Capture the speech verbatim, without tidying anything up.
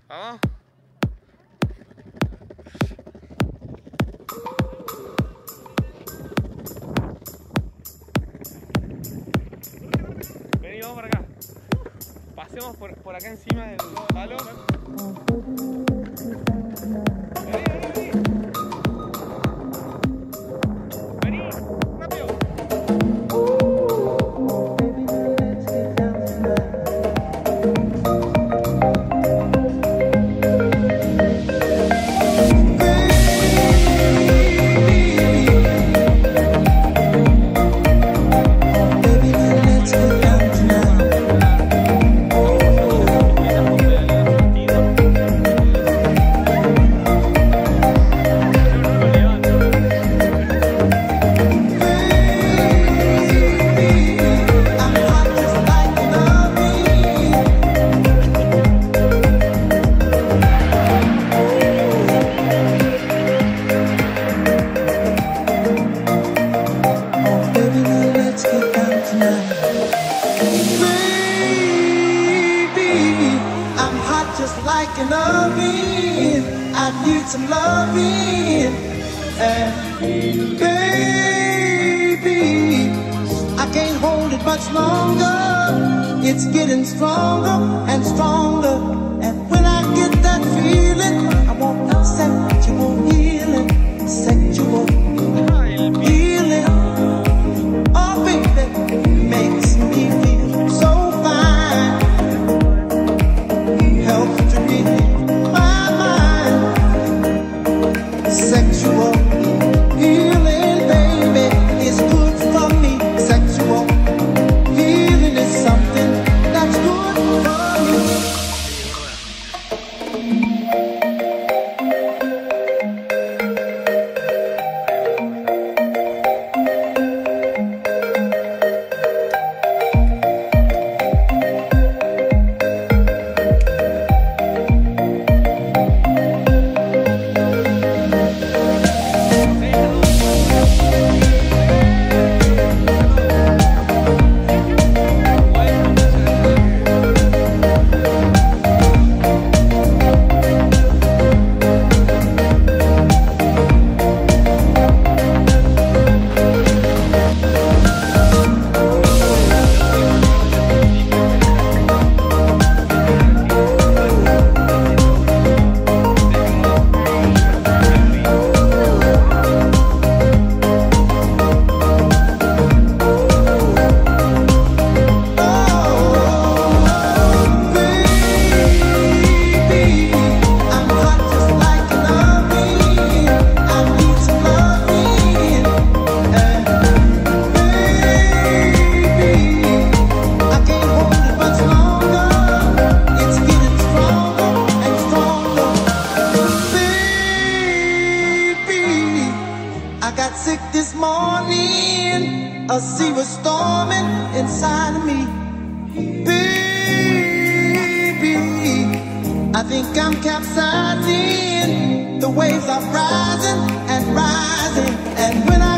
Vamos. Vení, vamos para acá. Pasemos por, por acá encima del palo. Vení, vení, vení. Vení, rápido. Just like an oven, I need some loving. And baby, I can't hold it much longer. It's getting stronger and stronger. And when I get that feeling, I want sexual healing, sexual healing. Oh baby, makes me feel so fine. Helps to relieve my mind. Sexual healing, baby, is good for me. Sexual healing is something that's good for me. I got sick this morning, a sea was storming inside of me. Baby, I think I'm capsizing. The waves are rising and rising, and when I